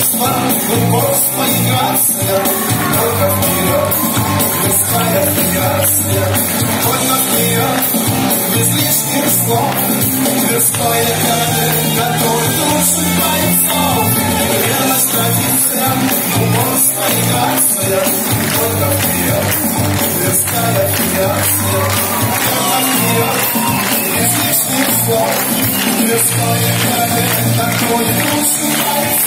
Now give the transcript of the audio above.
Господи, грация, только вперед, мирская грация, только вперед, без лишних слов, мирская который души бойцов. Верность традициям, Господи, грация, только вперед, мирская грация, только вперед, без лишних слов, мирская который души бойцов.